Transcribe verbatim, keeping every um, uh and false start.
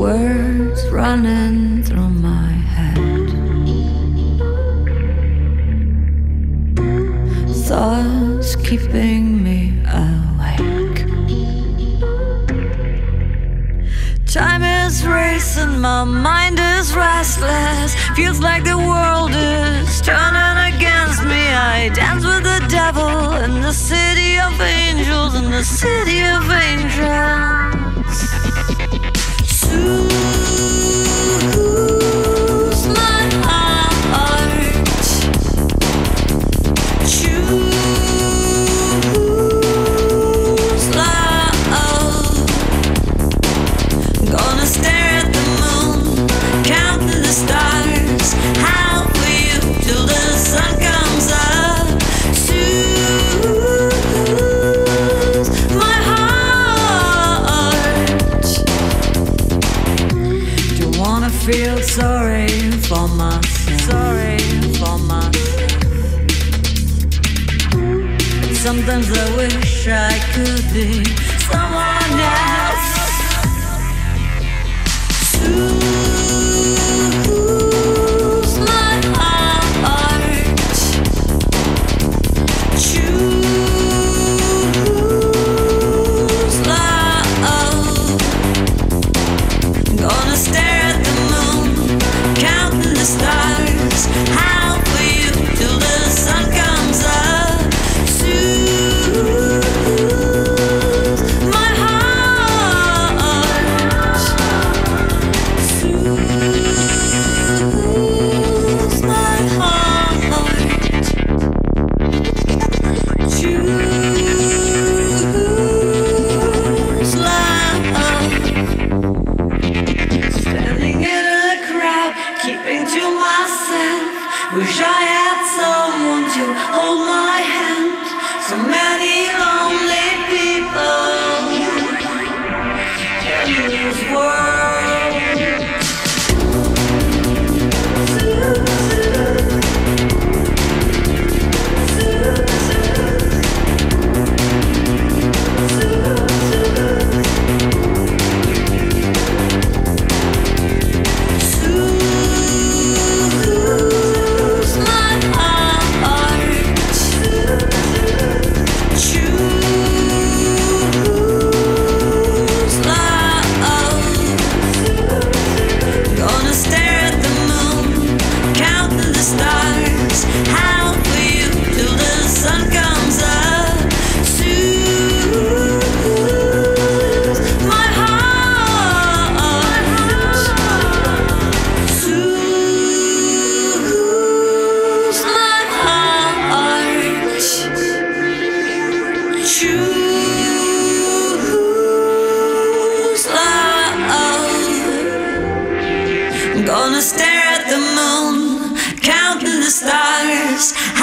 words running through my head, thoughts keeping me awake. Time is racing, my mind is restless. Feels like the world is turning against me. I dance with the devil in the city of angels, in the city of angels. Choose my heart, choose love. Gonna stare at the moon, counting the stars. How for you till the sun comes up. Choose my heart. Do you wanna feel sorry for myself? Sorry for myself. Sometimes I wish I could be someone else. Choose my heart, choose love. Gonna stare at the moon, counting the stars. How for you till the sun comes up. Choose my heart, choose my heart, choose love. Standing in a crowd, keeping to myself. Wish I had someone to hold my hand. So many lonely people in this world. Choose my heart, choose love. Gonna stare at the moon, counting the stars. How for you till the sun comes up. Choose my heart, choose my heart, choose love. Gonna stare at the moon, counting the stars.